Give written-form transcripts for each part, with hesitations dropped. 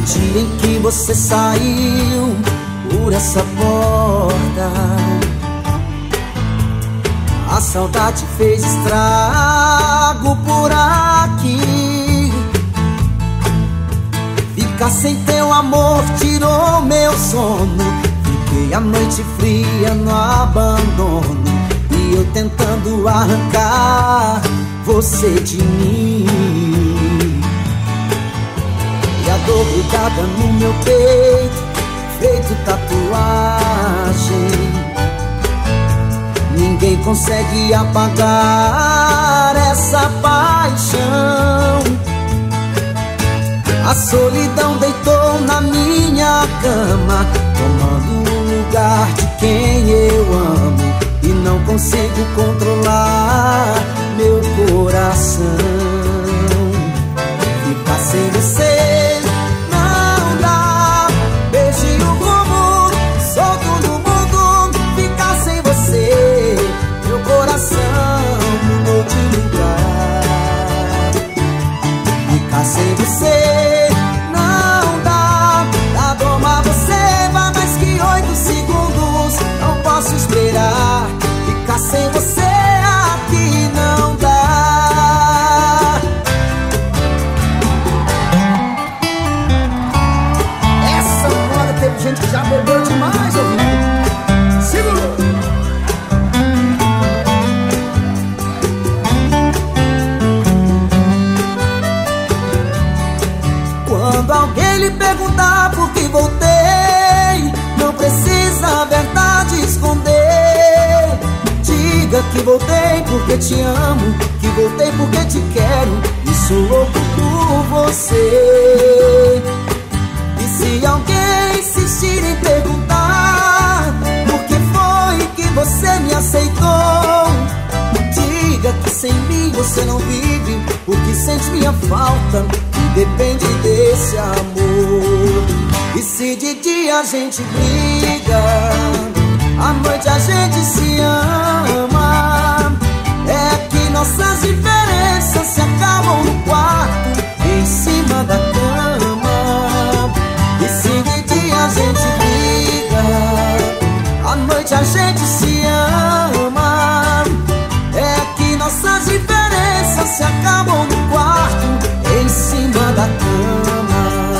dia em que você saiu por essa porta, a saudade fez estrago por aqui. Ficar sem teu amor tirou meu sono. Fiquei a noite fria no abandono, e eu tentando arrancar você de mim. E a dor grudada no meu peito, feito tatuagem. Ninguém consegue apagar essa paixão. A solidão deitou na minha cama, tomando o lugar de quem eu amo, e não consigo controlar meu coração. Ficar sem você não dá. Perdi o rumo, solto no mundo. Ficar sem você, meu coração mudou de lugar. Ficar sem você não dá. Pra domar você vai mais que 8 segundos. Não posso esperar. Ficar sem você aqui não dá. Essa moda teve gente que já bebeu demais, ouvindo. Segura! Quando alguém lhe perguntar por que voltei, não precisa a verdade esconder. Diga que voltei porque te amo, que voltei porque te quero, e sou louco por você. E se alguém insistir em perguntar por que foi que você me aceitou, diga que sem mim você não vive, porque sente minha falta e depende desse amor. E se de dia a gente briga, à noite a gente se ama, é que nossas diferenças se acabam no quarto, em cima da cama. E se de dia a gente briga, à noite a gente se ama, é que nossas diferenças se acabam no quarto, em cima da cama.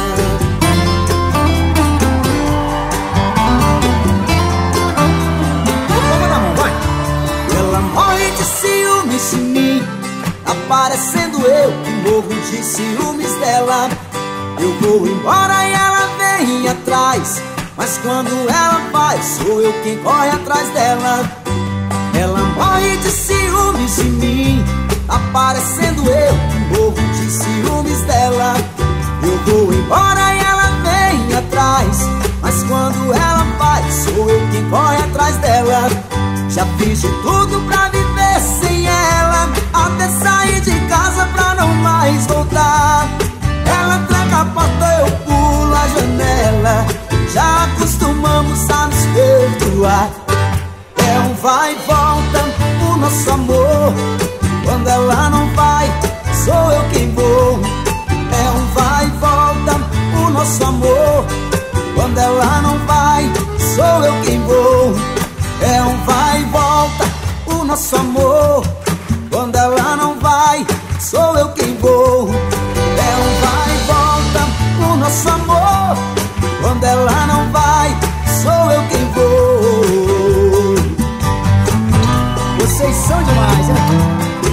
Ela morre de ciúmes de mim, aparecendo eu que morro de ciúmes dela. Eu vou embora e ela vem atrás, mas quando ela vai, sou eu quem corre atrás dela. Ela morre de ciúmes de mim, aparecendo eu que morro de ciúmes dela. Eu vou embora e ela vem atrás, mas quando ela vai, sou eu quem corre atrás dela. Já fiz de tudo pra viver sem ela, até sair de casa pra não mais voltar. Ela tranca a porta, eu pulo a janela, já acostumamos a nos perdoar. É um vai e volta o nosso amor, quando ela não vai, sou eu quem vou. É um vai e volta o nosso amor, quando ela não vai, sou eu quem vou. É um vai e volta o nosso amor, quando ela não vai, sou eu quem vou. É um vai e volta o nosso amor, quando ela não vai, sou eu quem vou. Vocês são demais, né?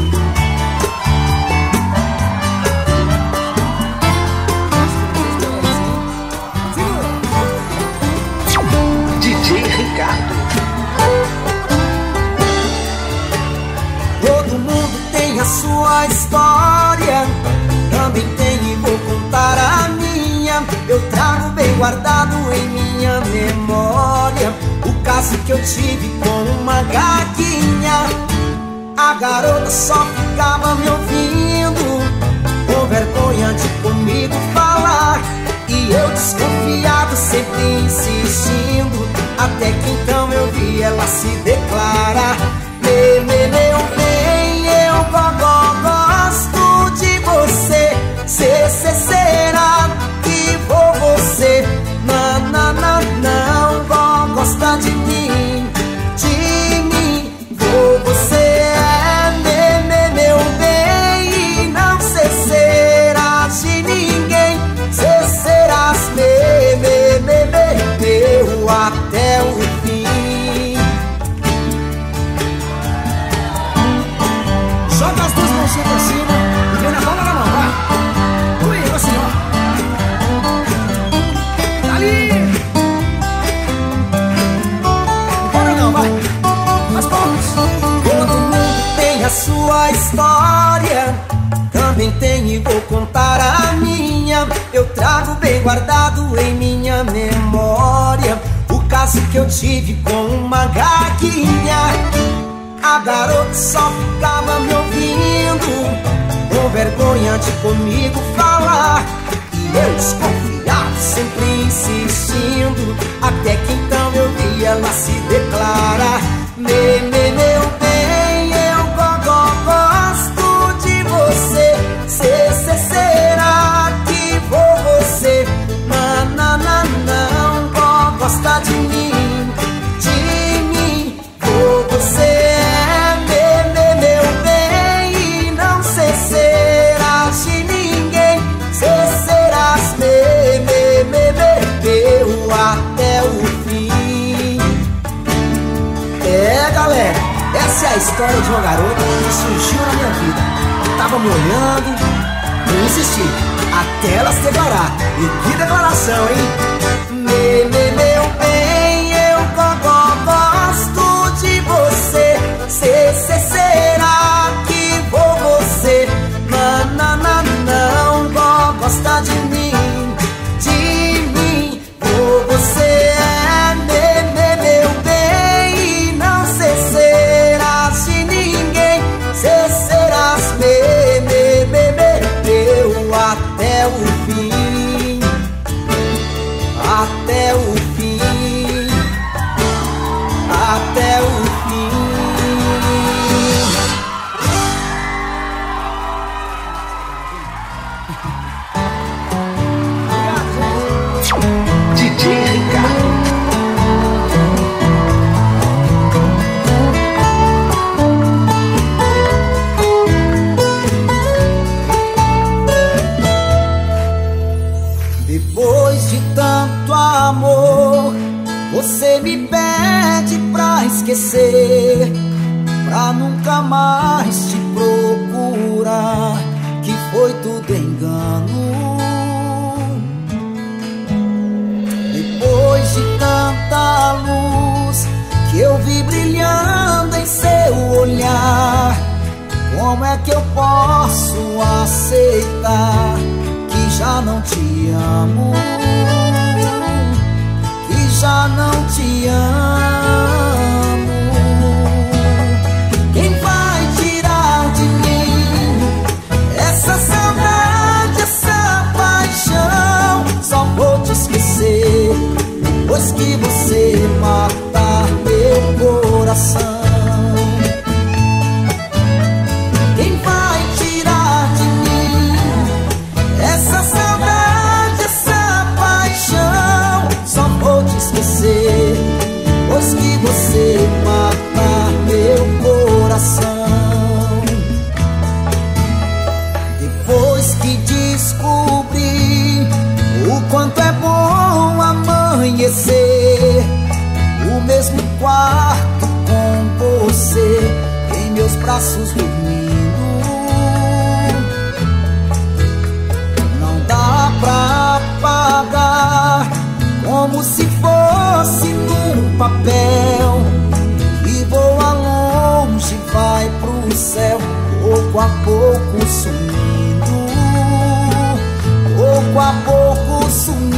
DJ Ricardo. Todo mundo tem a sua história, também tenho e vou contar a minha. Eu trago bem guardado em minha memória o caso que eu tive com uma gaguinha. A garota só ficava me ouvindo, com vergonha de comigo falar, e eu desconfiado, sempre insistindo, até que então eu vi ela se declarar. Meu bem, eu gosto de você. Será que vou vou contar a minha. Eu trago bem guardado em minha memória o caso que eu tive com uma gaguinha. A garota só ficava me ouvindo, com vergonha de comigo falar, e eu desconfiado, sempre insistindo, até que então eu vi ela se declarar. Meu bem, eu gosto de você. Será que vou você? Não gosta de mim, vou você. Meu bem, não sei serás de ninguém, serás meu até o fim. É, galera, essa é a história de uma garota que surgiu na minha vida. Tava me olhando, eu insisti, até ela se declarar. E que declaração, hein? Meu bem, eu gosto de você. Será que vou você? Não gosta de mim, vou você. Meu bem, não sei serás de ninguém, serás meu até o fim, até o fim, até o fim. DJ Ricardo. Depois de tanto amor, você me pede pra esquecer, pra nunca mais te procurar, que foi tudo engano. Depois de tanta luz que eu vi brilhando em seu olhar, como é que eu posso aceitar que já não te amo, que já não te amo? Quem vai tirar de mim essa saudade, essa paixão? Só vou te esquecer depois que você matar meu coração. Quem vai tirar de mim essa saudade, essa paixão? Só vou te esquecer depois que você matar meu coração. Depois que descobri o quanto é bom amanhecer, o mesmo quarto com você, em meus braços dormindo, não dá pra apagar, como se fosse num papel que voa longe, vai pro céu, pouco a pouco sumindo, pouco a pouco sumindo.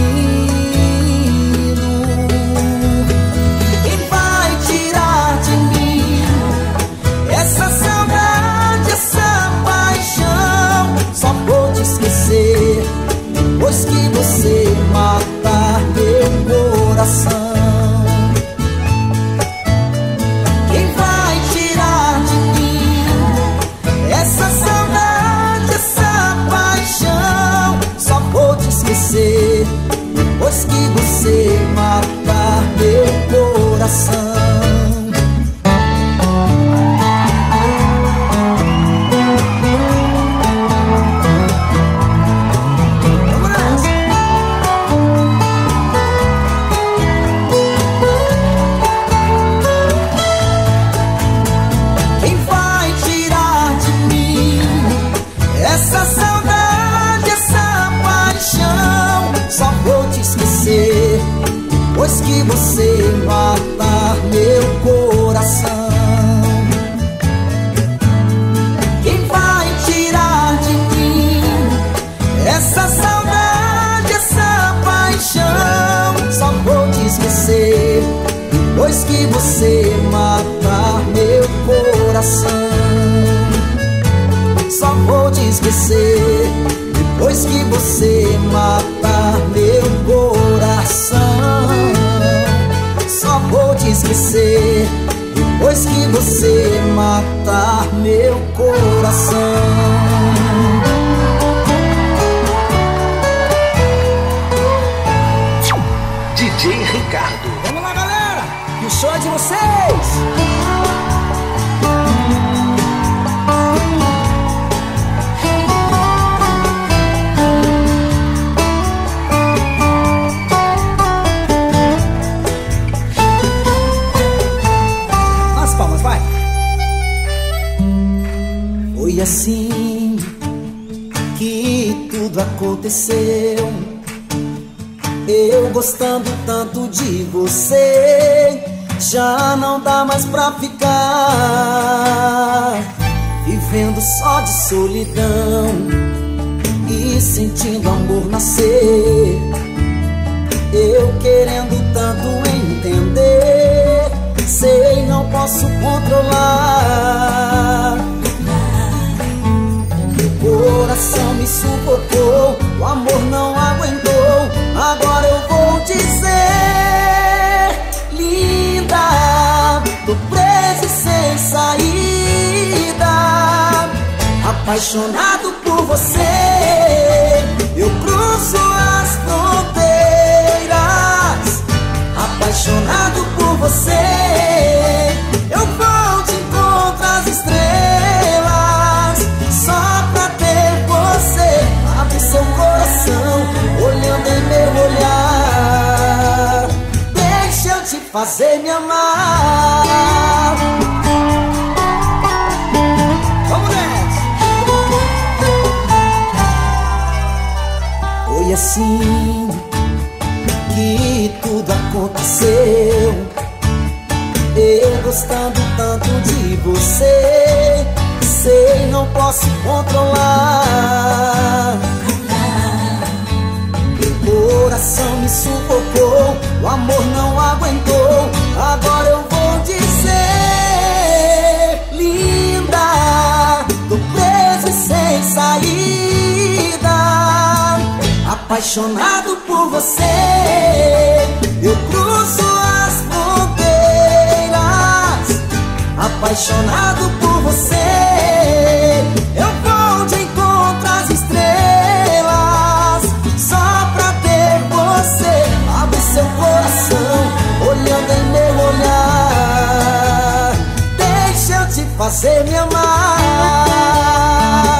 Quem vai tirar de mim essa saudade, essa paixão? Só vou te esquecer depois que você matar meu coração. Quem vai tirar de mim essa saudade, essa paixão? Só vou te esquecer depois que você matar meu coração. Quem vai tirar de mim essa saudade, essa paixão? Só vou te esquecer depois que você matar meu coração. Quem vai tirar de mim você matar meu coração. Só vou te esquecer depois que você matar meu coração. Só vou te esquecer depois que você matar meu coração. DJ Ricardo. Vamos lá, galera, que o show é de vocês. As palmas, vai. Foi assim que tudo aconteceu. Eu gostando tanto de você, já não dá mais pra ficar vivendo só de solidão e sentindo amor nascer. Eu querendo tanto entender, sei não posso controlar. Meu coração me sufocou, o amor não aguentou. Agora eu vou dizer, linda, tô preso e sem saída. Apaixonado por você, eu cruzo as fronteiras. Apaixonado por você, eu vou de encontro às estrelas. Só pra ter você, abre seu coração, olhando em meu olhar. Deixa eu te fazer me amar. Vamos nessa. Foi assim que tudo aconteceu. Eu gostando tanto de você, sei não posso controlar. Coração me sufocou, o amor não aguentou. Agora eu vou dizer, linda, tô preso e sem saída. Apaixonado por você, eu cruzo as fronteiras. Apaixonado por você, eu vou de encontro às estrelas. Só pra ter você, abre seu coração, olhando em meu olhar. Deixa eu te fazer me amar.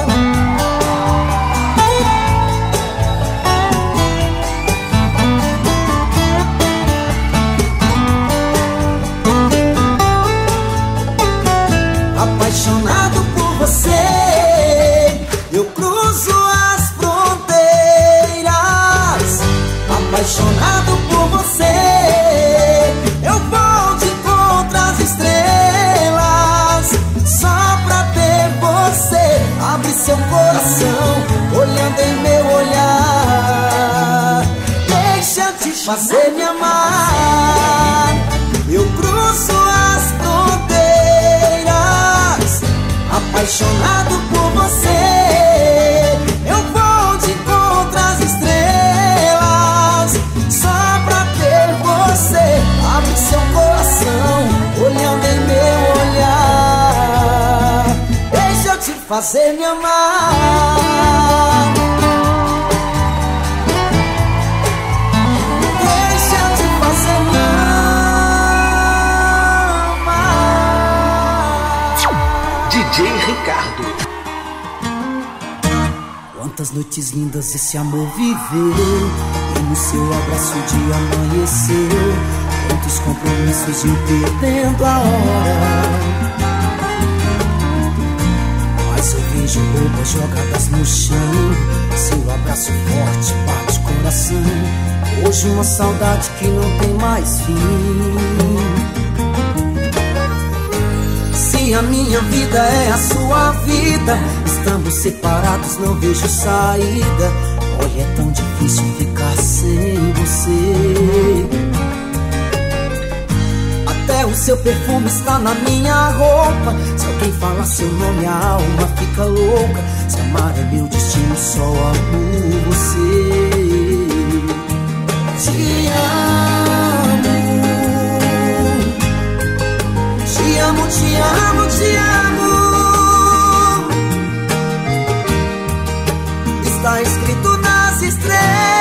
Apaixonado por você, eu cruzo as fronteiras. Apaixonado por você, eu vou de encontro às estrelas. Só pra ter você, abre seu coração, olhando em meu olhar. Deixa eu te fazer me amar. Eu cruzo as fronteiras. Apaixonado por você, eu vou de encontro às estrelas. Só pra ter você, abre seu coração, olhando em meu olhar. Deixa eu te fazer me amar. Deixa eu te fazer me amar. DJ Ricardo. Quantas noites lindas esse amor viveu, e no seu abraço o dia amanheceu. Quantos compromissos eu perdendo a hora, mas eu vejo roupas jogadas no chão. Seu abraço forte bate o coração. Hoje uma saudade que não tem mais fim. Se a minha vida é a sua vida, estamos separados, não vejo saída. Olha, é tão difícil ficar sem você. Até o seu seu perfume está na minha roupa. Se alguém fala seu nome, a alma fica louca. Se amar é meu destino, só amo você. Te amo, te amo, te amo, te amo. Está escrito nas estrelas.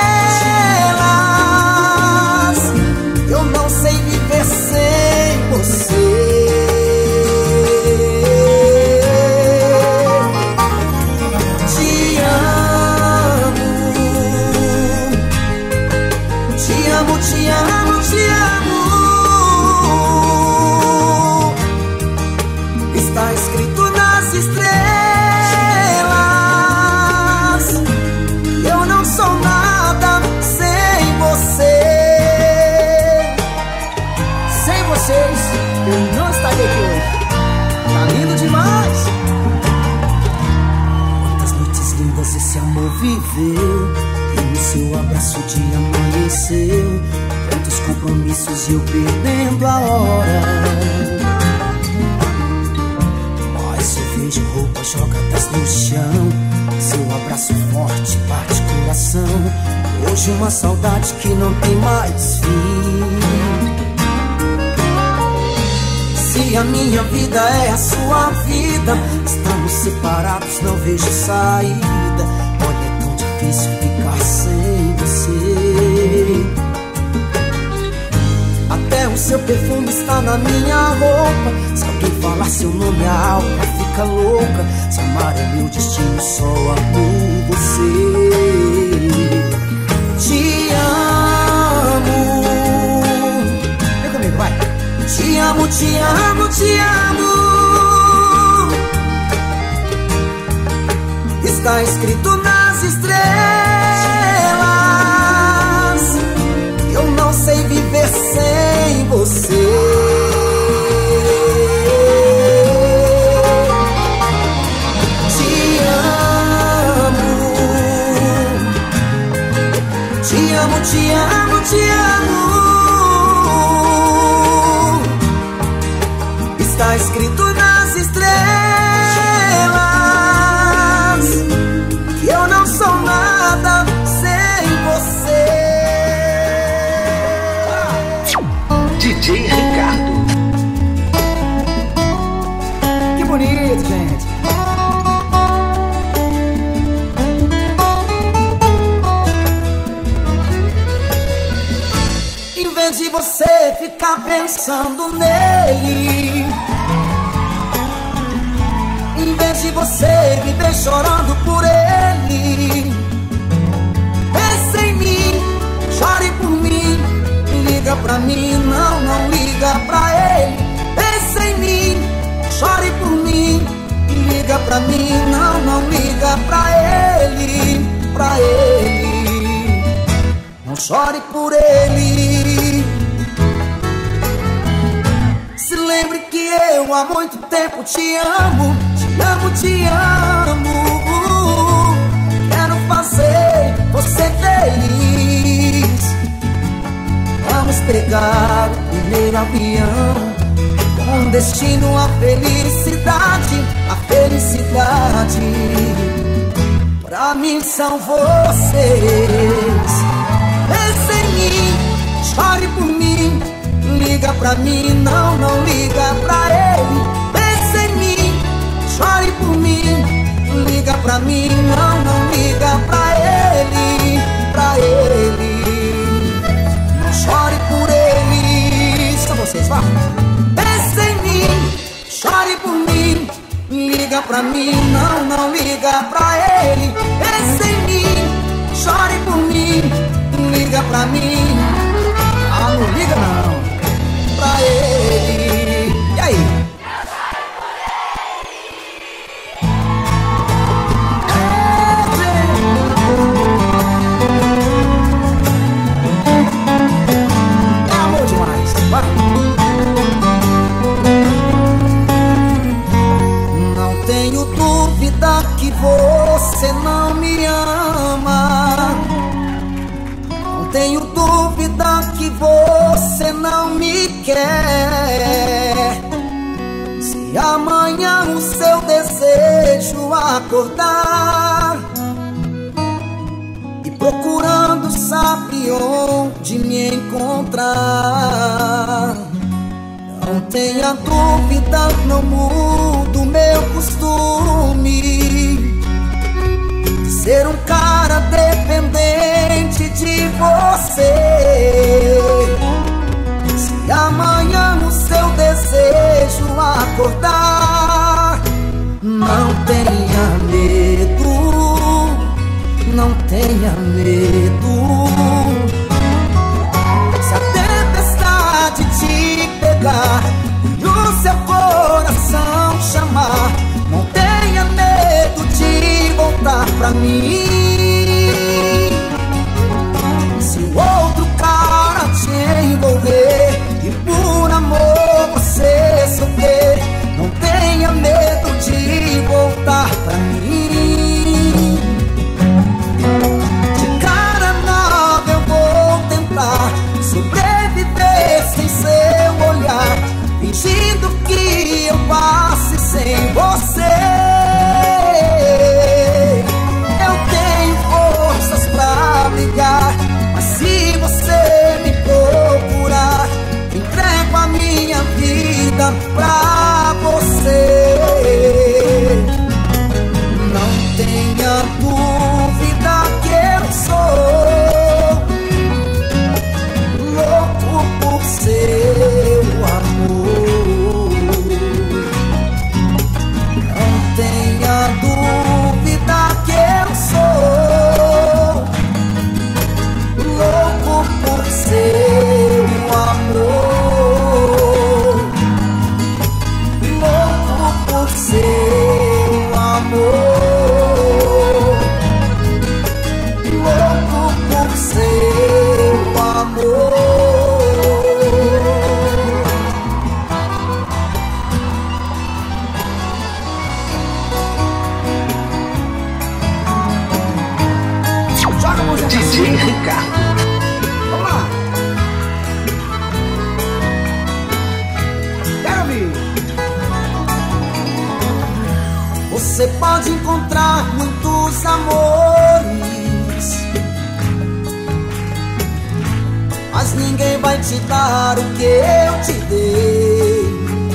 Eu não sei viver sem você. Te amo, te amo, te amo, te amo. Está escrito nas estrelas. Eu não sou nada sem você. Sem vocês eu não estaria aqui hoje. Tá lindo demais. Quantas noites lindas esse amor viveu, e no seu abraço o dia amanheceu. Quantos compromissos e eu perdendo a hora. Mas eu vejo roupas jogadas no chão, seu abraço forte bate coração. Hoje uma saudade que não tem mais fim. Se a minha vida é a sua vida, estamos separados, não vejo saída. Olha, é tão difícil ficar sem você. Até o seu perfume está na minha roupa. Se alguém falar seu nome, a alma fica louca. Se amar é meu destino, só amo você. Te amo. Vem comigo, vai. Te amo, te amo, te amo. Está escrito nas estrelas. Eu não sei viver sem você. Te amo, te amo, te amo, te amo. Está escrito nas estrelas que eu não sou nada sem você. DJ Ricardo. Que bonito, gente. Em vez de você ficar pensando nele, em vez de você viver chorando por ele, pense em mim, chore por mim, liga pra mim, não, não liga pra ele. Pense em mim, chore por mim, liga pra mim, não, não liga pra ele, pra ele. Não chore por ele. Se lembre que eu há muito tempo te amo, te amo, te amo. Quero fazer você feliz. Vamos pegar o primeiro avião com destino à felicidade, a felicidade. Pra mim são vocês. Pense em mim, chore por mim, liga pra mim, não, não liga pra ele. Pense em mim, chore por mim, liga pra mim, não, não liga pra ele, pra ele. Não chore por ele. São vocês, vá. Pense em mim, chore por mim, liga pra mim, não, não liga pra ele. Pense em mim, chore por mim, liga pra mim. Ah, não liga não, pra ele. E aí? É amor demais. Vai. Não tenho dúvida que você acordar e procurando sabe onde me encontrar. Não tenha dúvida, não mudo meu costume de ser um cara dependente de você. Se amanhã o seu desejo acordar, não tenha medo, não tenha medo. Se a tempestade te pegar e o seu coração chamar, não tenha medo de voltar pra mim. Se o outro cara te envolver e por amor você sofrer, não tenha medo de voltar pra mim. De cara nova eu vou tentar sobreviver sem seu olhar, fingindo que eu passe sem você. Eu tenho forças pra brigar, mas se você me procurar, entrego a minha vida pra você. Não tenha dúvida que eu sou louco por seu amor. Não tenha dúvida que eu sou louco por seu amor. Louco por seu amor. Louco por seu amor. Joga a música DJ Ricardo. Vamos lá. Quero ouvir. Você pode encontrar muitos amores, mas ninguém vai te dar o que eu te dei.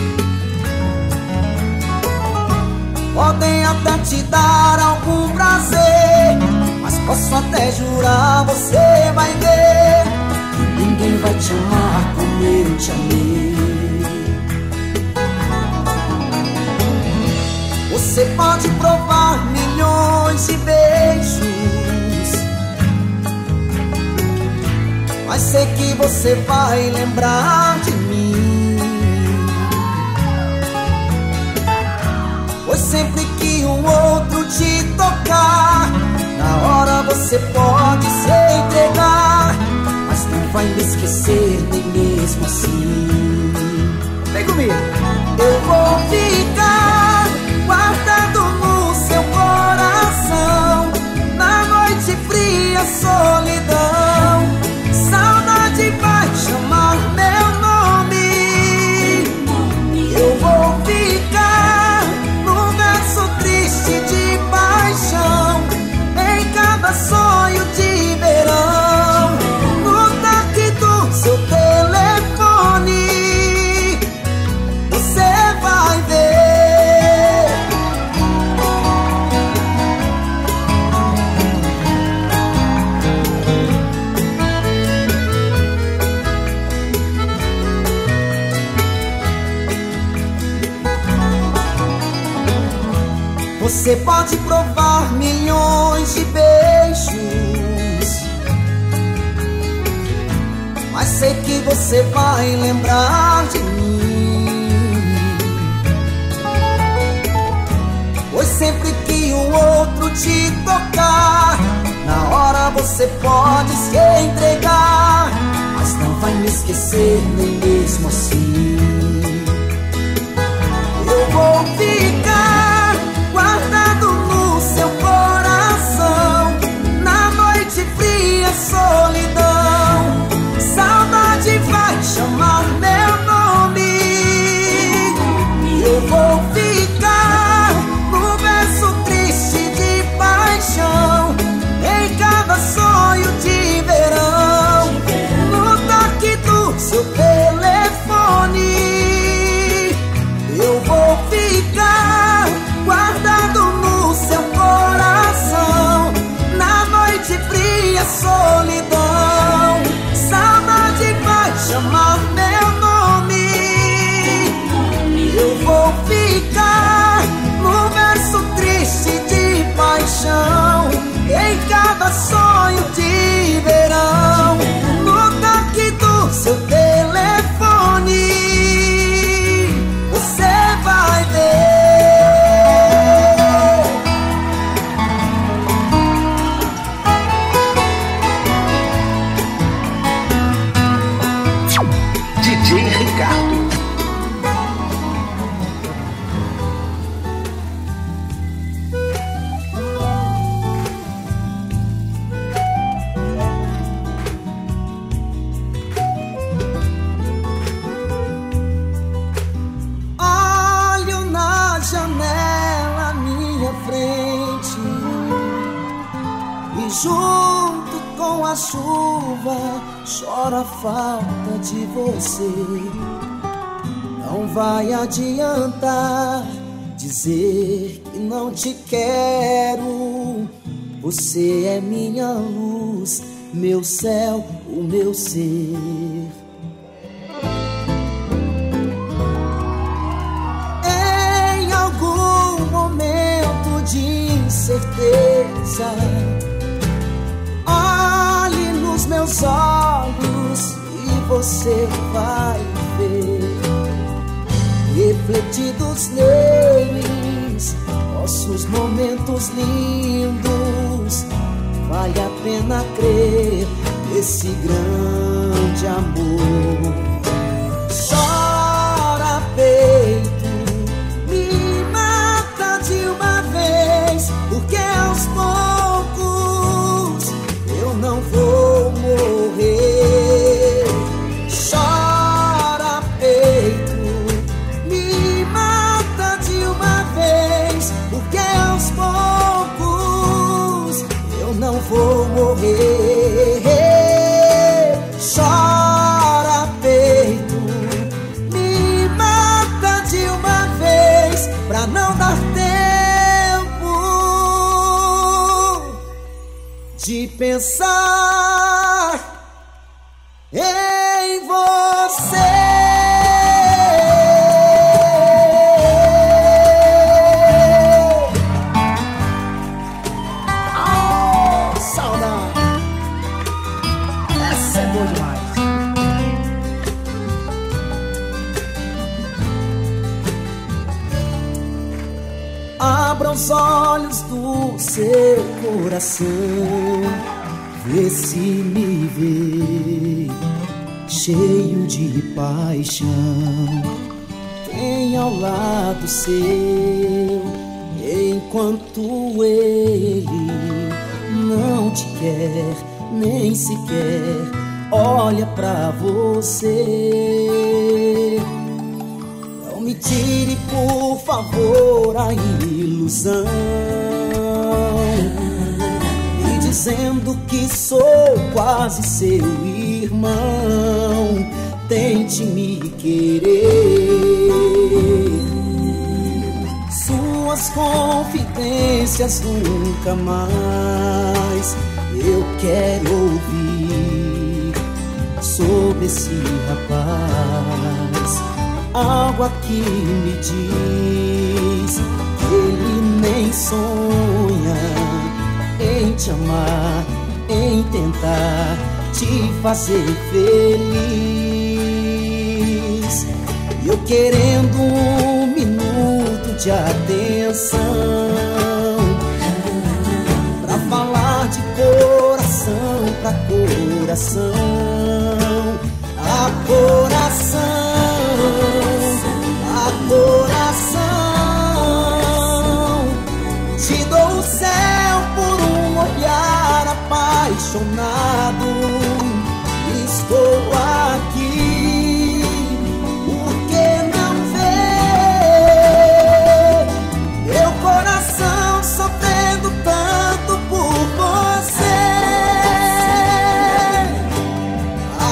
Podem até te dar algum prazer, mas posso até jurar, você vai ver, ninguém vai te amar como eu te amei. Você pode provar milhões de beijos, mas sei que você vai lembrar de mim. Pois sempre que um outro te tocar, na hora você pode se entregar, mas não vai me esquecer nem mesmo assim. Vem comigo. Eu vou ficar guardado no seu coração, na noite fria, solidão. Saudade vai chamar meu nome. Eu vou ficar no verso triste de paixão, em cada sonho de verão, no toque do seu telefone. Você vai ver. Você pode provar milhões de beijos, mas sei que você vai lembrar de mim. Pois sempre que um outro te tocar, na hora você pode se entregar, mas não vai me esquecer nem mesmo assim. Eu vou ficar guardado no seu coração, na noite fria, solidão. Saudade vai chamar meu nome. Eu vou ficar no verso triste com a chuva, choro a falta de você. Não vai adiantar dizer que não te quero. Você é minha luz, meu céu, o meu ser. Em algum momento de incerteza, olhe nos meus olhos e você vai ver refletidos neles nossos momentos lindos. Vale a pena crer nesse grande amor. Chora, peito, me mata de uma vez, porque aos poucos eu não vou morrer. Chora, peito, me mata de uma vez, porque aos poucos eu não vou morrer. Chora, peito, me mata de uma vez, pra não dar tempo de pensar em você. Abra os olhos do seu coração, vê se me vê cheio de paixão. Tem ao lado seu, enquanto ele não te quer, nem sequer olha pra você. Não me tire, por favor, a ilusão, me dizendo que sou quase seu irmão. Tente me querer, suas confidências nunca mais eu quero ouvir sobre esse rapaz. Algo aqui me diz que ele nem sonha em te amar, em tentar te fazer feliz. E eu querendo um minuto de atenção pra falar de coração pra coração, a coração. Coração, te dou o céu por um olhar apaixonado. Estou aqui, por que não ver meu coração sofrendo tanto por você? A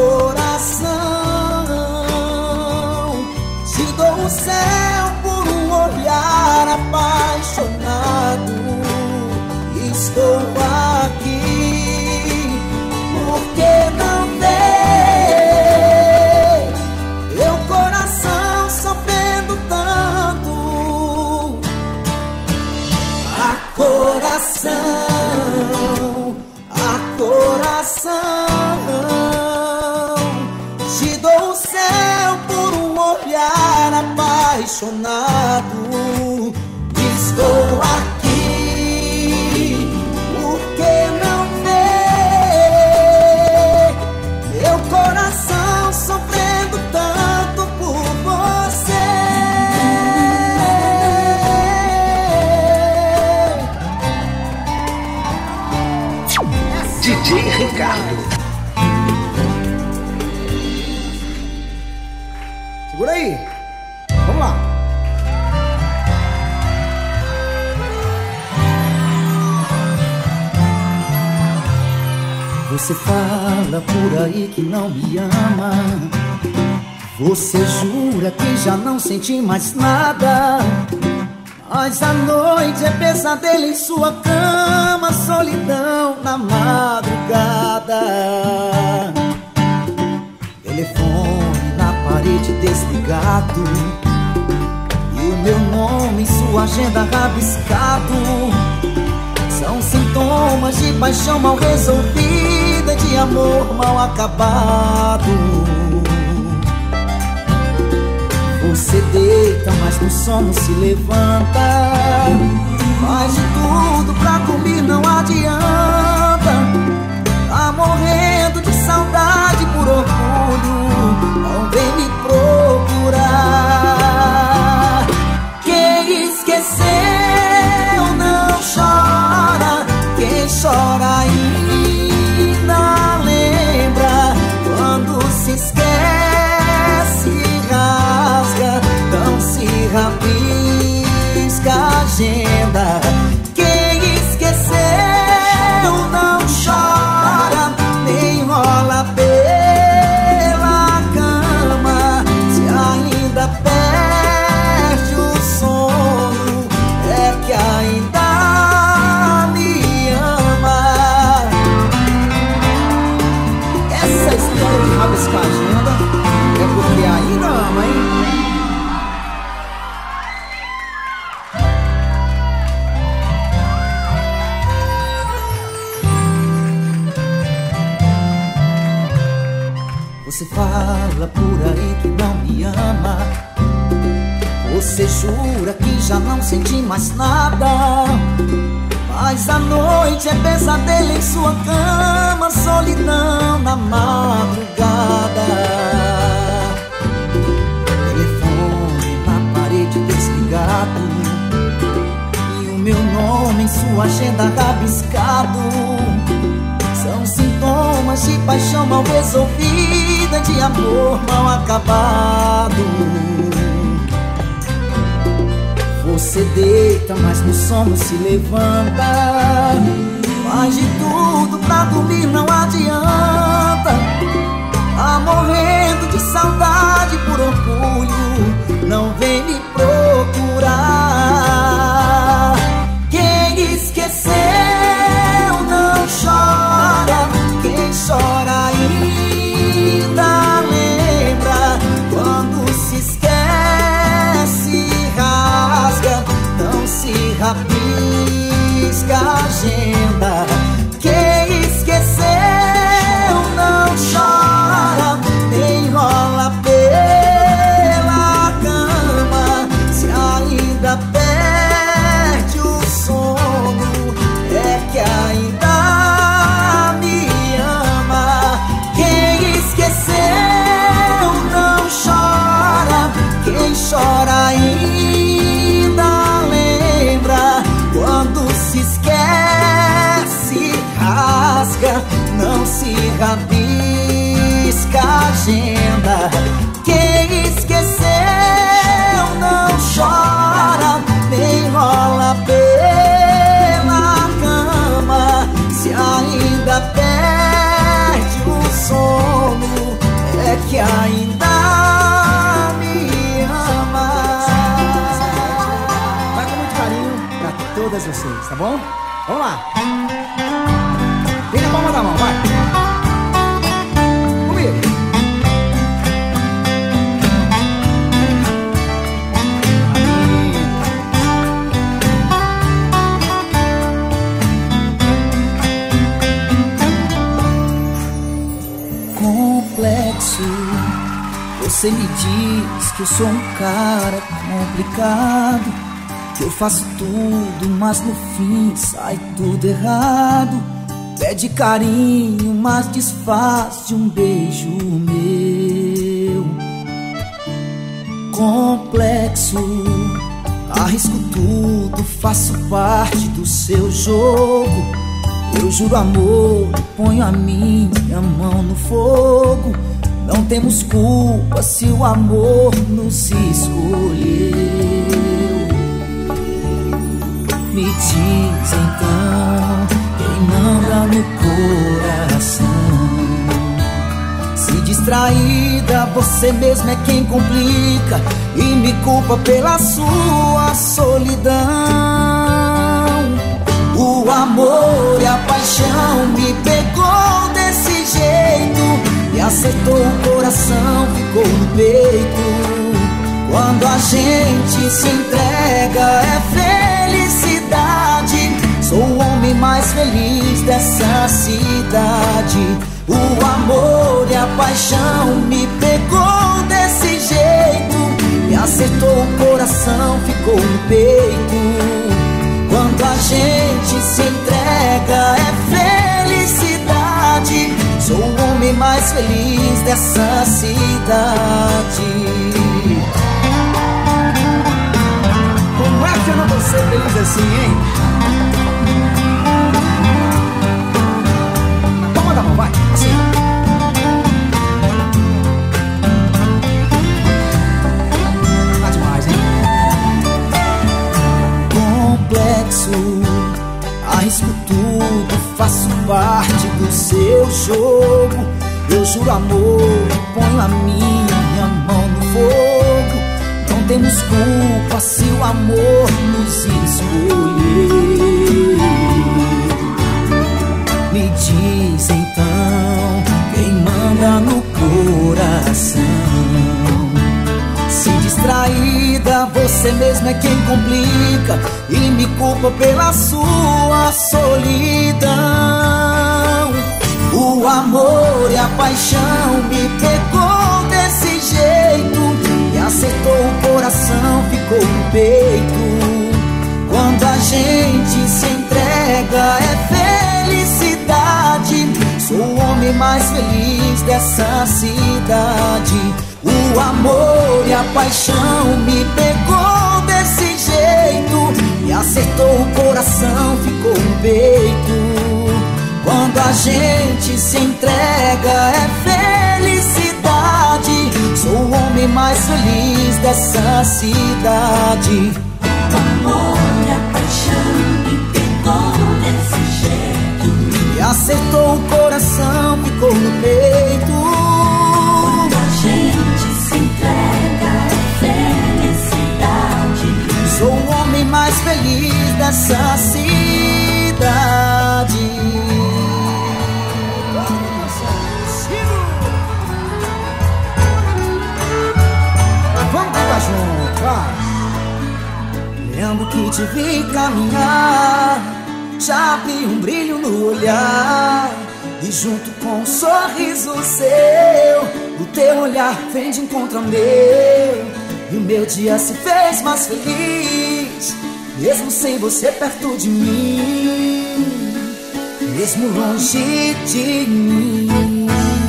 coração, te dou o céu por um olhar apaixonado. Estou aqui, por que não ver meu coração sofrendo tanto? A coração, te dou o céu por um olhar apaixonado. Estou aqui, por que não ver meu coração sofrendo tanto por você? DJ Ricardo. Segura aí, vamos lá. Você fala por aí que não me ama. Você jura que já não sente mais nada. Mas a noite é pesadelo em sua cama, solidão na madrugada. Telefone na parede desligado, e o meu nome em sua agenda rabiscado. São sintomas de paixão mal resolvida, de amor mal acabado. Você deita, mas no sono se levanta. Faz de tudo pra dormir, não adianta. Tá morrendo de saudade por orgulho, não vem me procurar. Quem esqueceu não chora, quem chora ainda lembra. Quando se esquece, rasga, não se rabisca a agenda. Quem esqueceu não chora, nem rola pela cama. Se ainda perde o sono, é que ainda me ama. Essa história de rabiscar a agenda é porque ainda ama, hein? Você fala por aí que não me ama. Você jura que já não sente mais nada. Mas a noite é pesadelo em sua cama, solidão na madrugada. Telefone na parede desligado, e o meu nome em sua agenda rabiscado. São sintomas de paixão mal resolvida, de amor mal acabado. Você deita, mas no sono se levanta. Faz de tudo pra dormir, não adianta. Tá morrendo de saudade por orgulho, não vem me procurar. Quem esqueceu não chora, quem chora ainda lembra. Quando se esquece, rasga, não se rabisca a agenda. Quem esqueceu não chora, nem rola pela cama. Se ainda perde o sono, é que ainda me ama. Quem esqueceu não chora, quem chora ainda lembra. Quando se esquece, rasga, não se rabisca a agenda. Quem esqueceu não chora, nem rola pela cama. Se ainda perde o sono, é que ainda me ama. Vai com muito carinho pra todas vocês, tá bom? Vamos lá. Vem na palma da mão, vai. Comigo. Complexo. Você me diz que eu sou um cara complicado, que eu faço tudo, mas no fim sai tudo errado. Pede carinho, mas desfaz de um beijo meu. Complexo. Arrisco tudo, faço parte do seu jogo. Eu juro amor, ponho a minha mão no fogo. Não temos culpa se o amor nos escolheu. Me diz então, quem manda no coração. Se distraída, você mesmo é quem complica e me culpa pela sua solidão. O amor e a paixão me pegou desse jeito e acertou o coração, ficou no peito. Quando a gente se entrega é felicidade. Sou o homem mais feliz dessa cidade. O amor e a paixão me pegou desse jeito e acertou o coração, ficou no peito. Quando a gente se entrega é felicidade. Sou o homem mais feliz dessa cidade. Como é que eu não vou ser feliz assim, hein? Toma da mão, vai, assim. Tá demais, hein? Complexo, arrisco tudo, faço parte do seu jogo. Eu juro amor, ponho a minha mão no fogo. Não temos culpa se o amor nos escolher. Me diz então, quem manda no coração? Se distraída, você mesmo é quem complica e me culpa pela sua solidão. O amor e a paixão me pegou desse jeito e acertou o coração, ficou no peito. Quando a gente se entrega é felicidade. Sou o homem mais feliz dessa cidade. O amor e a paixão me pegou desse jeito e acertou o coração, ficou no peito. Quando a gente se entrega é felicidade. Sou o homem mais feliz dessa cidade. O amor e a paixão me pegou desse jeito e acertou o coração, ficou no peito. Quando a gente se entrega é felicidade. Sou o homem mais feliz dessa cidade. Vamos cantar junto, vai. Lembro que te vi caminhar, já vi um brilho no olhar. E junto com um sorriso seu, o teu olhar vem de encontro ao meu. E o meu dia se fez mais feliz, mesmo sem você perto de mim, mesmo longe de mim.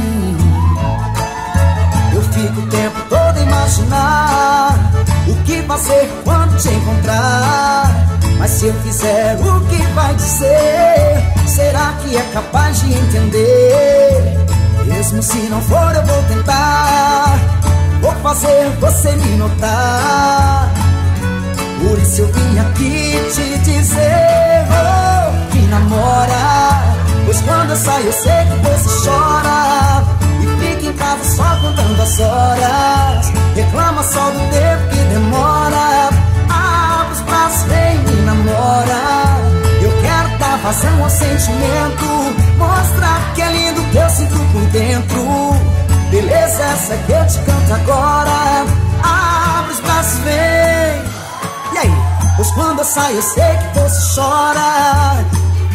Eu fico o tempo todo a imaginar o que fazer quando te encontrar. Mas se eu fizer o que vai dizer, será que é capaz de entender? Mesmo se não for, eu vou tentar. Vou fazer você me notar. Por isso eu vim aqui te dizer, oh, que namora. Pois quando eu saio eu sei que você chora e fica em casa só contando as horas. Reclama só do tempo que demora. Abre os braços, vem me namora. Eu quero dar vazão ao sentimento, mostrar que é lindo que eu sinto por dentro. Beleza essa que eu te canto agora. Abre os braços, vem. E aí? Pois quando eu saio eu sei que você chora.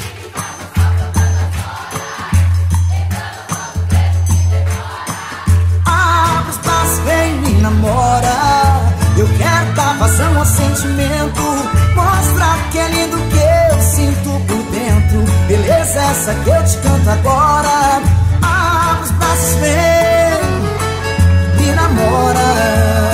Abre os braços, vem me namora. Eu quero dar vazão ao sentimento, mostrar que é lindo que eu sinto por dentro. Beleza essa que eu te canto agora. Abre os braços, vem me namora.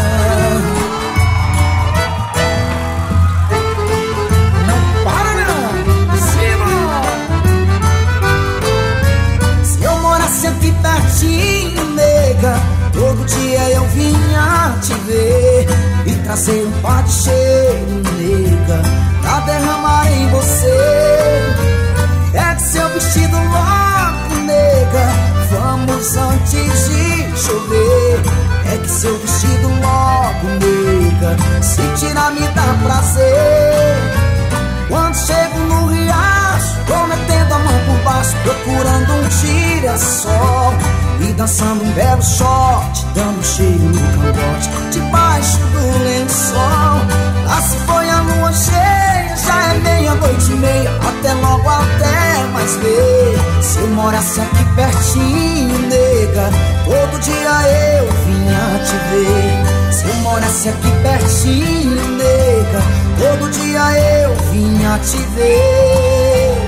Aqui pertinho, nega, todo dia eu vinha te ver e trazer um par de cheiro, nega, pra derramar em você. É de seu vestido logo, nega. Vamos antes de chover. É que seu vestido logo, nega, se tirar me dá prazer. Quando chego no riacho, vou metendo a mão por baixo, procurando um girassol e dançando um belo shot, dando cheiro no cangote, debaixo do lençol. Lá se foi a lua cheia, já é meia-noite e meia. Até logo, até mais ver. Se eu morasse aqui pertinho, nega, todo dia eu vinha te ver. Se eu morasse aqui pertinho, nega, todo dia eu vinha te ver.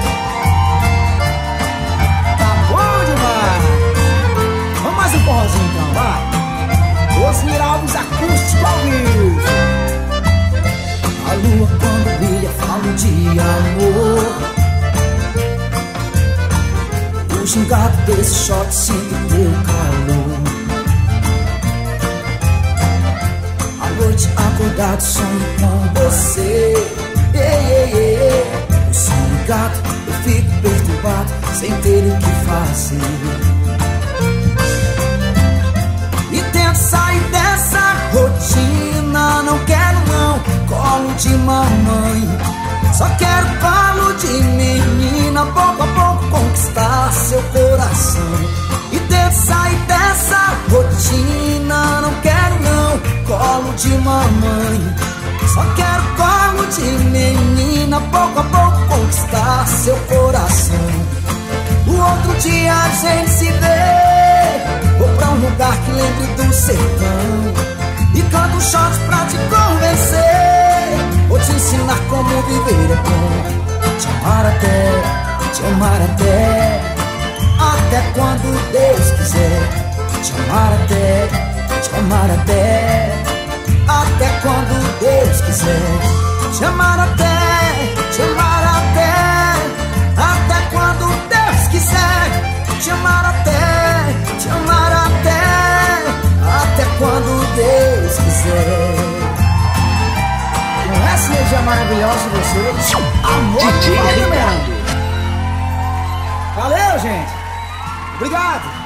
Tá bom demais. Vamos mais um forrozinho então, vai. Osmir Alves acústico ao vivo. A lua quando brilha fala de amor. O gingado desse shot sinto teu calor. À noite acordado sonho com você. Eu sou um gato, eu fico perturbado sem ter o que fazer. E tento sair dessa rotina. Não quero não colo de mamãe, só quero colo de menina. Pouco a pouco conquistar seu coração. E tento sair dessa rotina. Não quero não colo de mamãe, só quero colo de menina. Pouco a pouco conquistar seu coração. O outro dia a gente se vê. Vou pra um lugar que lembre do sertão e canto um shot pra te convencer. Vou te ensinar como viver é bom. Te amar até quando Deus quiser. Te amar até quando Deus quiser. Te amar até quando Deus quiser. Te amar até quando Deus quiser. Com essa energia maravilhosa de vocês, amor DJ vai Ricardo. liberando. Valeu, gente. Obrigado.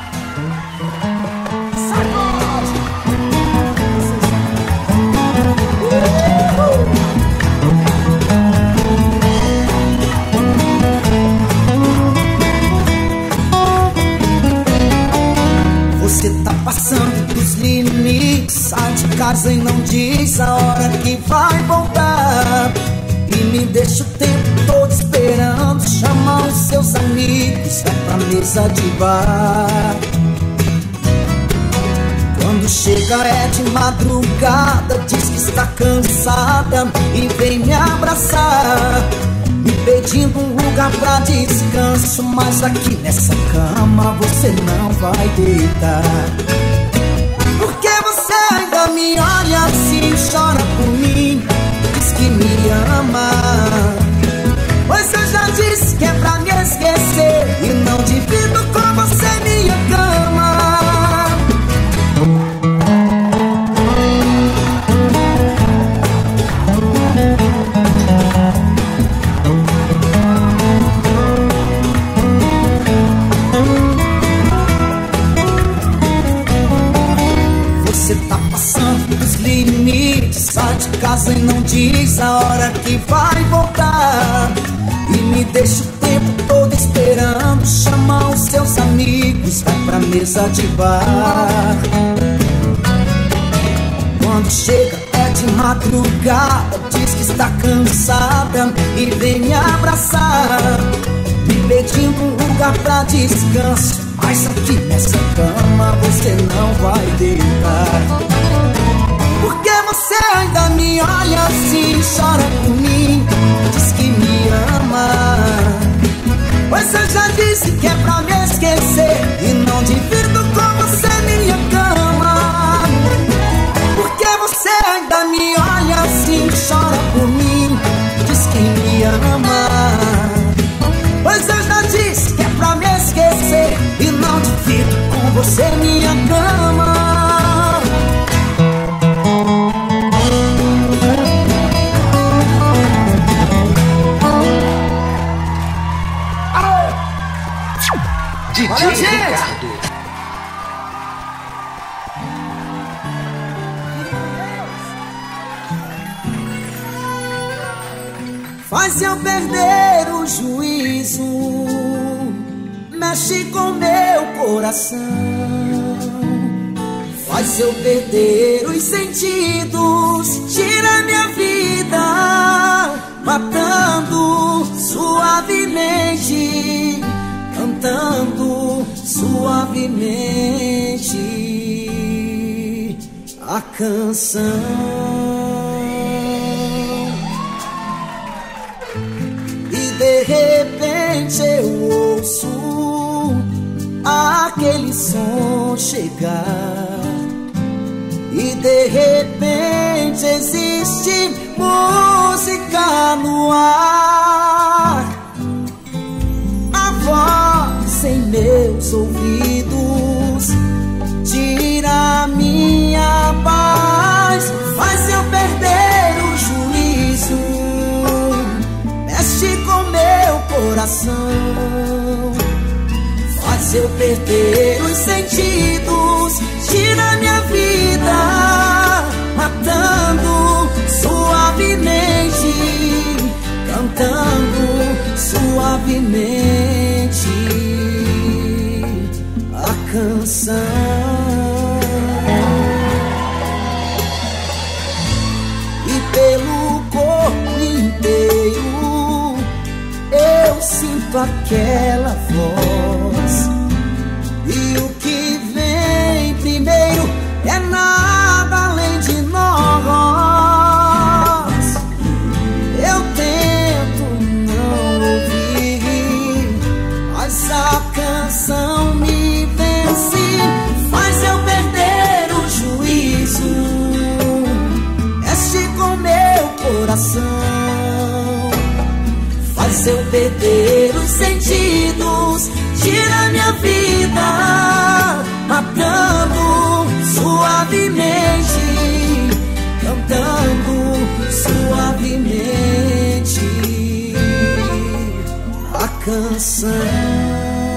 Você tá passando dos limites. Sai de casa e não diz a hora que vai voltar. E me deixa o tempo todo esperando. Chama os seus amigos, vai pra mesa de bar. Quando chega é de madrugada, diz que está cansada e vem me abraçar, me pedindo um lugar pra descanso. Mas aqui nessa cama você não vai deitar. Porque você ainda me olha assim, chora por mim, diz que me ama. Pois eu já disse que é pra me esquecer e não divido com você minha cama. Você tá passando dos limites. Sai de casa e não diz a hora que vai voltar. E me deixa o tempo todo esperando. Chama os seus amigos, vai pra mesa de bar. Quando chega é de madrugada, diz que está cansada e vem me abraçar, me pedindo um lugar pra descanso. Mas aqui nessa cama você não vai deitar. Porque você ainda me olha assim, chora por mim, diz que me ama. Pois eu já disse que é pra me esquecer e não divido com você minha cama. Porque você ainda me olha assim, chora por mim, diz que me ama. Pois eu já disse que é pra me esquecer e não divido com você minha cama. DJ Ricardo. Faz eu perder o juízo, mexe com meu coração, faz eu perder os sentidos, tira minha vida, matando suavemente, cantando suavemente a canção. De repente eu ouço aquele som chegar, e de repente existe música no ar. A voz em meus ouvidos tira minha paz, faz eu perder o juízo, mexe com meu coração, faz eu perder os sentidos, tira minha vida, matando suavemente, cantando suavemente a canção. E pelo corpo inteiro eu sinto aquela voz, e o que vem primeiro é nada além de nós. Eu tento não ouvir, mas a canção me vence, faz eu perder o juízo, mexe com meu coração, faz eu perder os sentidos, tira minha vida, matando suavemente, cantando suavemente a canção.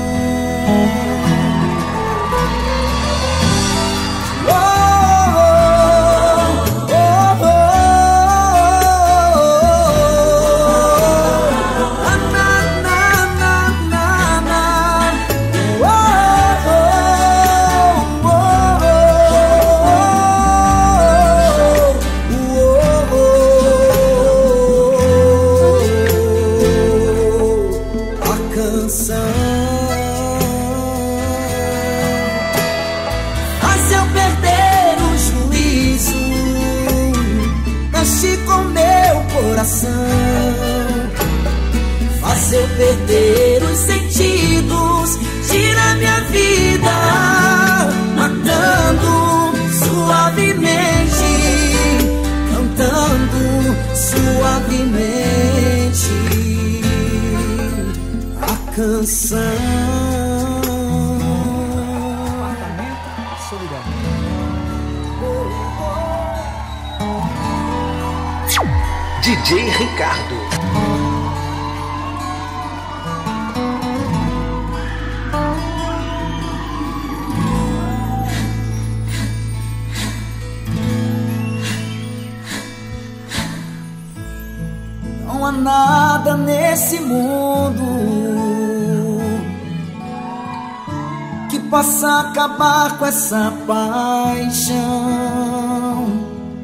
Faz eu perder o juízo, mexe com meu coração, faz eu perder os sentidos, tira minha vida, matando suavemente, cantando suavemente a canção. DJ Ricardo. Não há nada nesse mundo que possa acabar com essa paixão.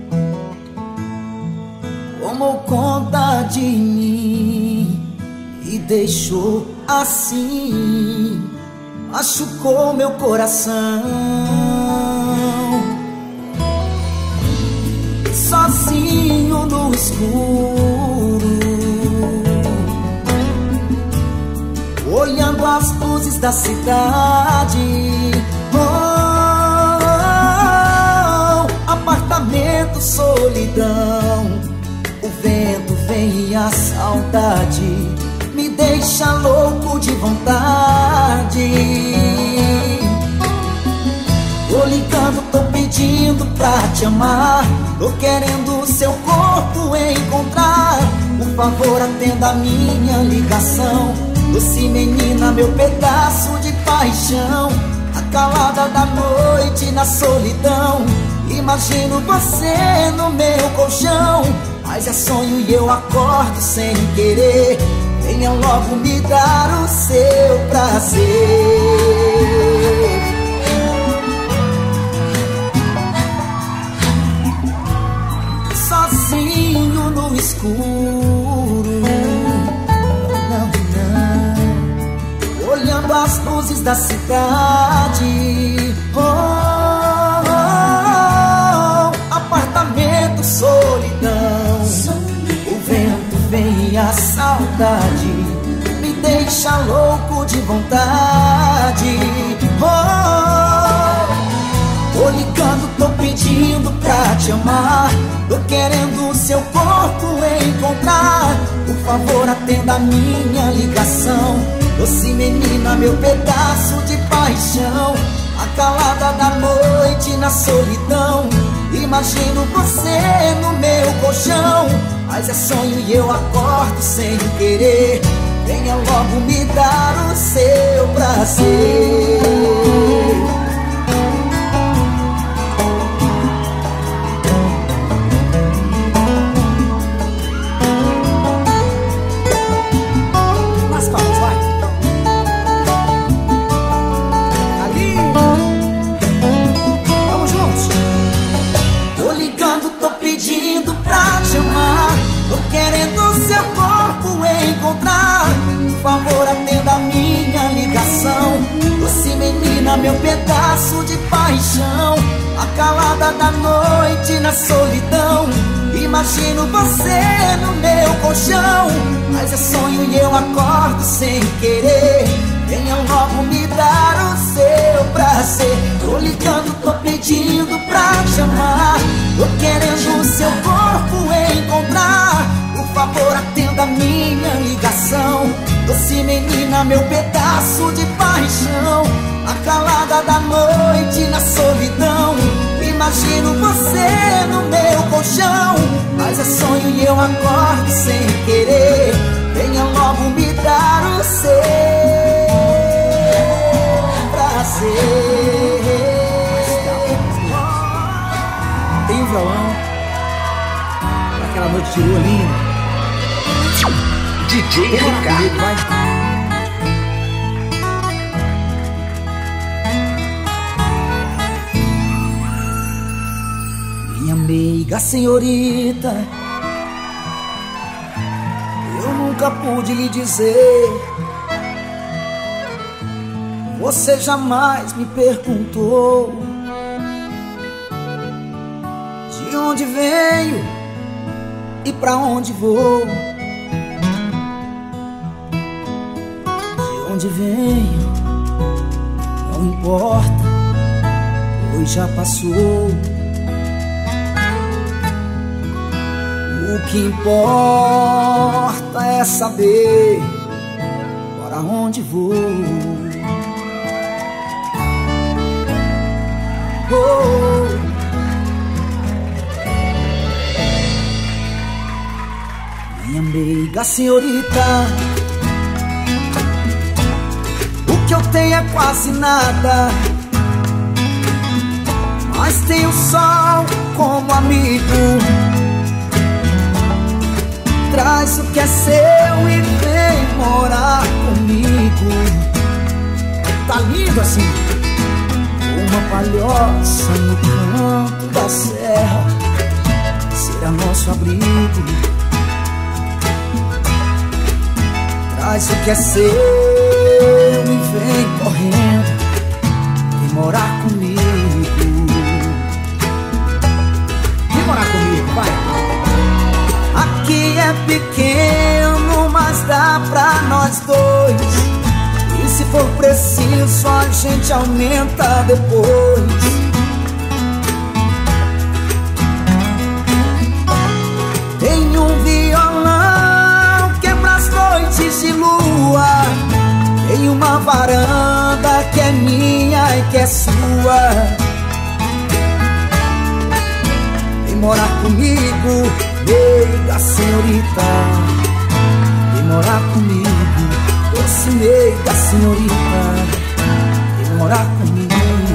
Tomou conta de mim e deixou assim, machucou meu coração. Sozinho no escuro, olhando as luzes da cidade. Apartamento, solidão, o vento vem e a saudade me deixa louco de vontade. Tô ligando, tô pedindo pra te amar, tô querendo seu corpo encontrar. Por favor, atenda a minha ligação, doce menina, meu pedaço de paixão. A calada da noite na solidão. Imagino você no meu colchão. Mas é sonho e eu acordo sem querer. Venha logo me dar o seu prazer. Sozinho no escuro, não, olhando as luzes da cidade. Apartamento, solidão. O vento vem e a saudade me deixa louco de vontade. Tô ligando, tô pedindo pra te amar. Tô querendo o seu corpo encontrar. Por favor, atenda a minha ligação. Doce menina, meu pedaço de paixão. A calada da noite na solidão. Imagino você no meu colchão. Mas é sonho e eu acordo sem querer. Venha logo me dar o seu prazer. Querendo seu corpo encontrar. Por favor, atenda a minha ligação. Doce menina, meu pedaço de paixão. A calada da noite na solidão. Imagino você no meu colchão. Mas é sonho e eu acordo sem querer. Venha logo me dar o seu prazer. Tô ligando, tô pedindo pra te amar. Tô querendo o seu corpo encontrar. Por favor, atenda a minha ligação. Doce menina, meu pedaço de paixão. A calada da noite na solidão. Imagino você no meu colchão. Mas é sonho e eu acordo sem querer. Venha logo me dar o seu prazer. Tem um violão pra aquela noite de lua linda. DJ Ricardo. Vai. Minha meiga senhorita, eu nunca pude lhe dizer. Você jamais me perguntou de onde venho e pra onde vou. De onde venho não importa, pois já passou. O que importa é saber para onde vou. Minha meiga senhorita, o que eu tenho é quase nada, mas tenho o sol como amigo. Traz o que é seu e vem morar comigo. Tá lindo assim. Uma palhoça no canto da serra será nosso abrigo. Traz o que é seu e vem correndo, vem morar comigo. Vem morar comigo, vai. Aqui é pequeno, mas dá pra nós dois. E se for preciso, a gente aumenta depois. Tem um violão que é pras noites de lua. Tem uma varanda que é minha e que é sua. Vem morar comigo, meiga senhorita. Vem morar comigo, doce meiga senhorita. morar comigo.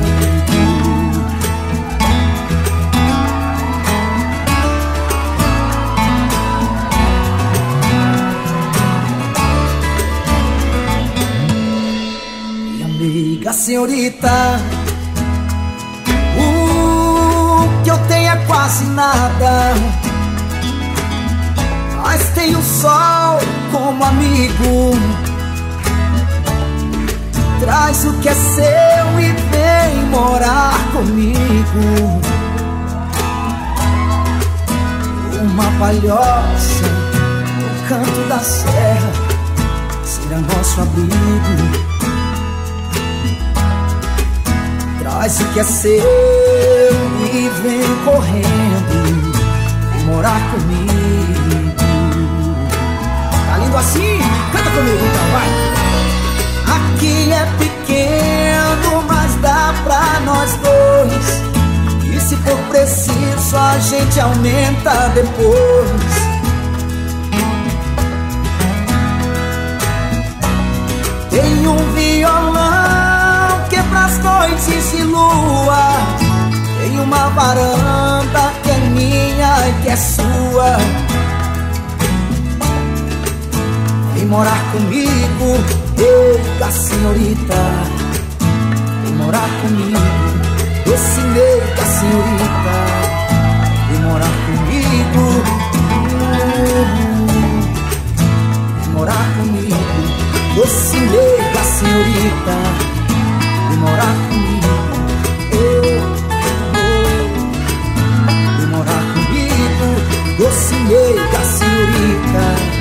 Minha amiga senhorita, o que eu tenho é quase nada, mas tenho o sol como amigo. Traz o que é seu e vem morar comigo. Uma palhoça no canto da serra será nosso abrigo. Traz o que é seu e vem correndo e morar comigo. Tá lindo assim? Canta comigo então, vai! Aqui é pequeno, mas dá pra nós dois. E se for preciso a gente aumenta depois. Tem um violão que é pras noites de lua. Tem uma varanda que é minha e que é sua. Vem morar comigo, eita senhorita. Vem morar comigo, doce nega senhorita. Vem morar comigo, vem morar comigo, doce nega senhorita. Vem morar comigo, vem morar comigo, doce nega senhorita.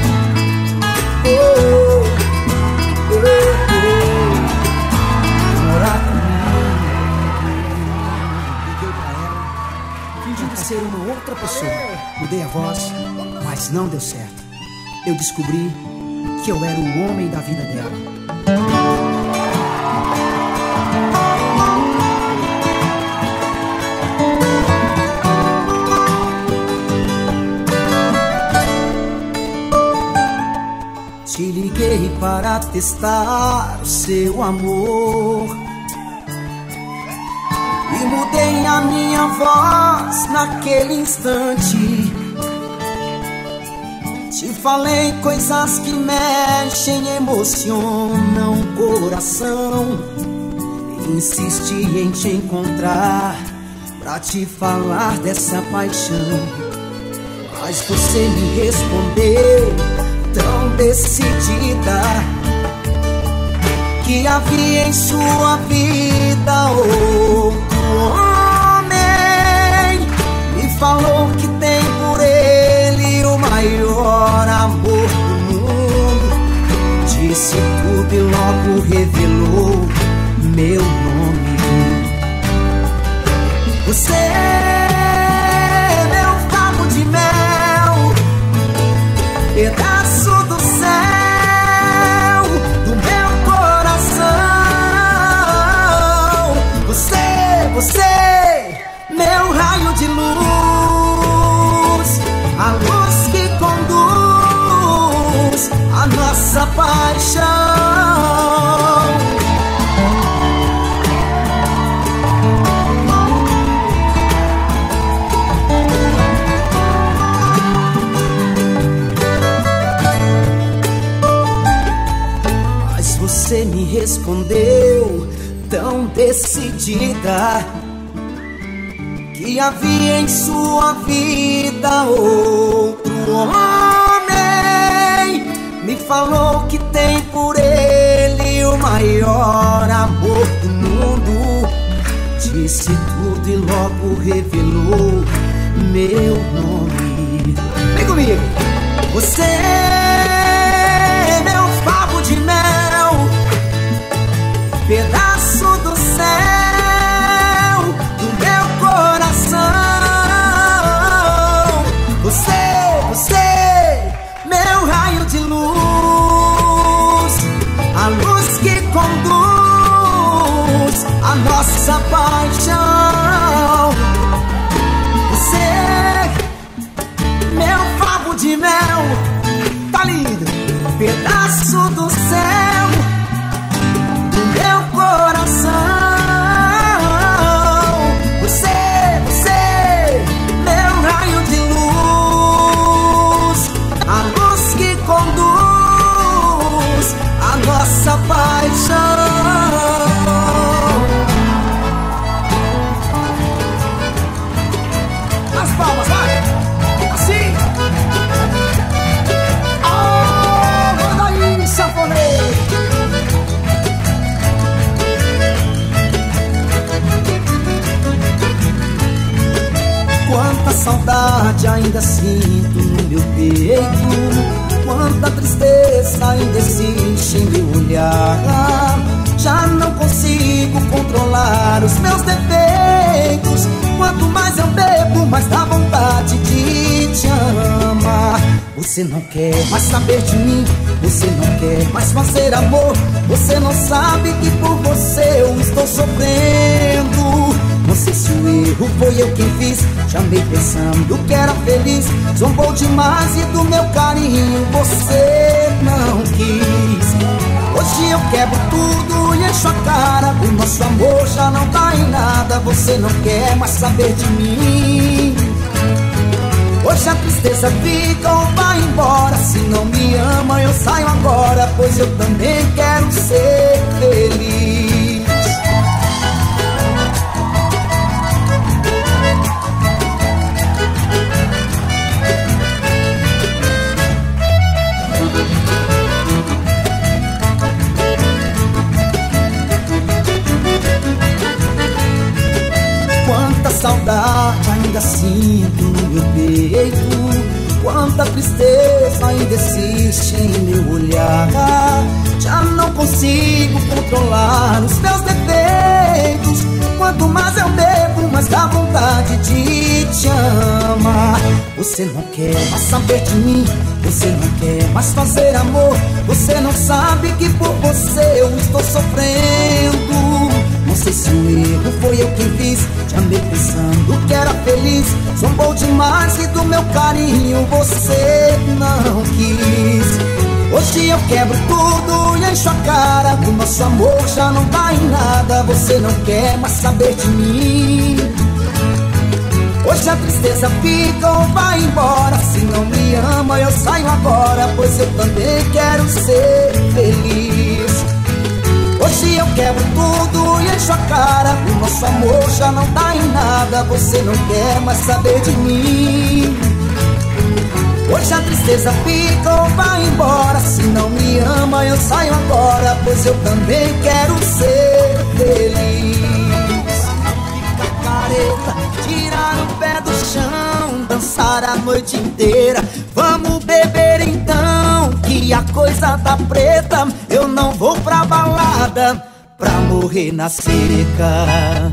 Morar comigo. Liguei pra ela, fingindo ser uma outra pessoa. Mudei a voz, mas não deu certo. Eu descobri que eu era o homem da vida dela. Te liguei para testar o seu amor e mudei a minha voz naquele instante. Te falei coisas que mexem, emocionam o coração. Insisti em te encontrar pra te falar dessa paixão, mas você me respondeu tão decidida que havia em sua vida outro homem. Me falou que tem por ele o maior amor do mundo. Disse tudo e logo revelou meu nome. Você é meu cabo de mel, pedaço do céu, do meu coração. Você, meu raio de luz, a luz que conduz a nossa paixão. Você me respondeu tão decidida que havia em sua vida outro homem. Me falou que tem por ele o maior amor do mundo. Disse tudo e logo revelou meu nome. Vem comigo! Você é meu favo de mel, pedaço do céu, do meu coração. Você, meu raio de luz, a luz que conduz a nossa paixão. Você, meu favo de mel, tá lindo, pedaço do céu, do meu coração. saudade ainda sinto no meu peito, quanta tristeza ainda existe em meu olhar. Já não consigo controlar os meus defeitos. Quanto mais eu bebo, mais dá vontade de te amar. Você não quer mais saber de mim, você não quer mais fazer amor. Você não sabe que por você eu estou sofrendo. Não sei se o erro foi eu quem fiz, te amei pensando que era feliz. Zombou demais e do meu carinho você não quis. Hoje eu quebro tudo e encho a cara. O nosso amor já não dá em nada. Você não quer mais saber de mim. Hoje a tristeza fica ou vai embora. Se não me ama eu saio agora, pois eu também quero ser feliz. Quanta saudade ainda sinto no meu peito, quanta tristeza ainda existe em meu olhar. Já não consigo controlar os meus defeitos. Quanto mais eu bebo, mais dá vontade de te amar. Você não quer mais saber de mim, você não quer mais fazer amor. Você não sabe que por você eu estou sofrendo. Não sei se o erro foi eu quem fiz, te amei pensando que era feliz. Zombou demais e do meu carinho você não quis. Hoje eu quebro tudo e encho a cara. O nosso amor já não dá em nada. Você não quer mais saber de mim. Hoje a tristeza fica ou vai embora. Se não me ama eu saio agora, pois eu também quero ser feliz. Hoje eu quebro tudo e encho a cara. O nosso amor já não dá em nada. Você não quer mais saber de mim. Hoje a tristeza fica ou vai embora. Se não me ama eu saio agora, pois eu também quero ser feliz. Ficar careta, tirar o pé do chão, dançar a noite inteira. Vamos beber então, que a coisa tá preta. Eu não vou pra balada pra morrer na seca.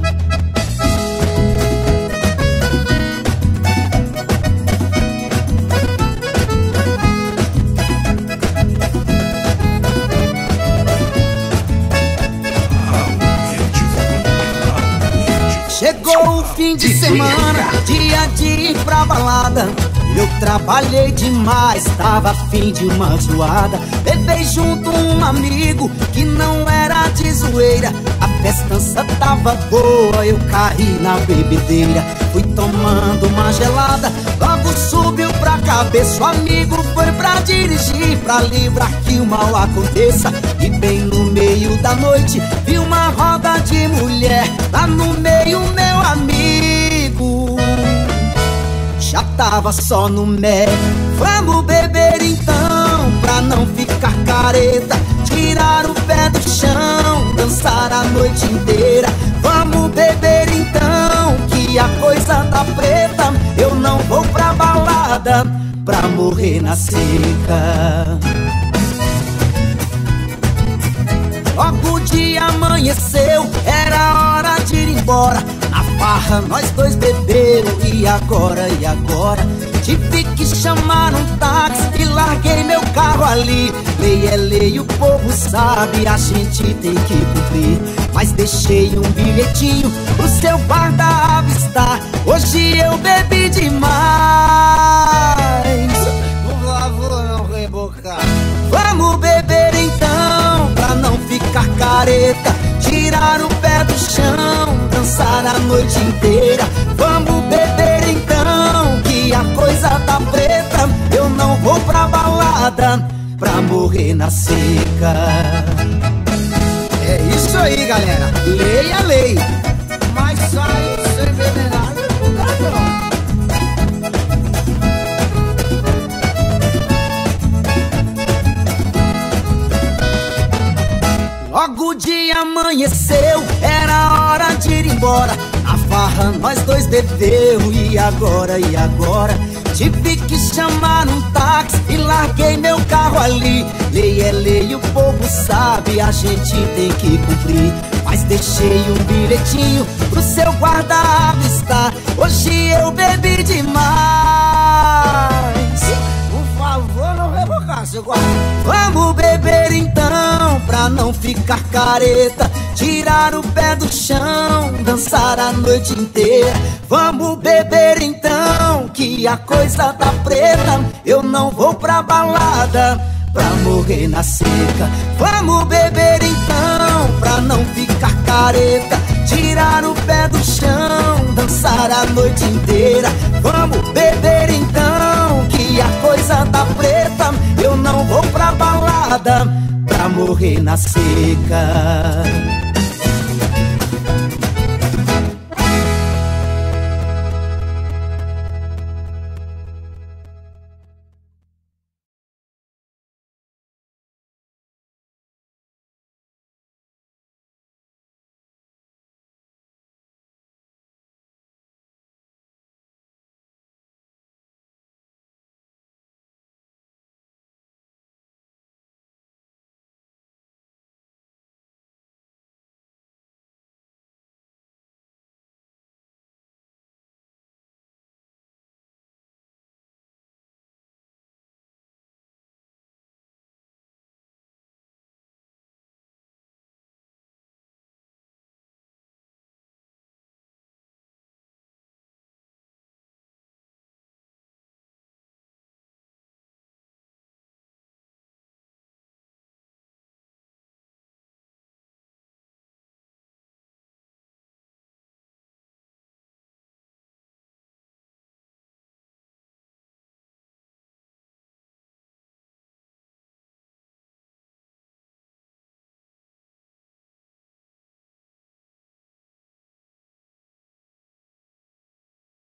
Chegou o fim de semana, dia de ir pra balada. Eu trabalhei demais, tava afim de uma zoada. Levei junto um amigo que não era de zoeira. A festança tava boa, eu caí na bebedeira. Fui tomando uma gelada, logo subiu pra cabeça. O amigo foi pra dirigir, pra livrar que o mal aconteça. E bem no meio da noite, vi uma roda de mulher. Lá no meio meu amigo já tava só no mé. Vamos beber então, pra não ficar careta. Tirar o pé do chão, dançar a noite inteira. Vamos beber então, que a coisa tá preta. Eu não vou pra balada pra morrer na seca. Logo o dia amanheceu, era hora de ir embora. Na farra nós dois beberam, e agora, e agora? Tive que chamar um táxi e larguei meu carro ali. Lei é lei, o povo sabe, a gente tem que cumprir. Mas deixei um bilhetinho pro seu guarda avistar. Hoje eu bebi demais. Por favor, não rebocar. Vamos beber então, pra não ficar careta. Tirar o pé do chão, dançar a noite inteira. Vamos beber então, que a coisa tá preta. Eu não vou pra balada pra morrer na seca. É isso aí, galera, lei é lei. Mas sai sem beber nada, não dá não. Logo o dia amanheceu, era hora de ir embora. Na farra nós dois bebeu. E agora, e agora? Tive que chamar um táxi e larguei meu carro ali. Lei é lei, o povo sabe, a gente tem que cumprir. Mas deixei um bilhetinho pro seu guarda-avistar. Hoje eu bebi demais. Por favor, não revocar, seu guarda. Vamos beber então, pra não ficar careta. Tirar o pé do chão, dançar a noite inteira. Vamos beber então, que a coisa tá preta. Eu não vou pra balada pra morrer na seca. Vamos beber então, pra não ficar careta. Tirar o pé do chão, dançar a noite inteira. Vamos beber então, que a coisa tá preta. Eu não vou pra balada pra morrer na seca.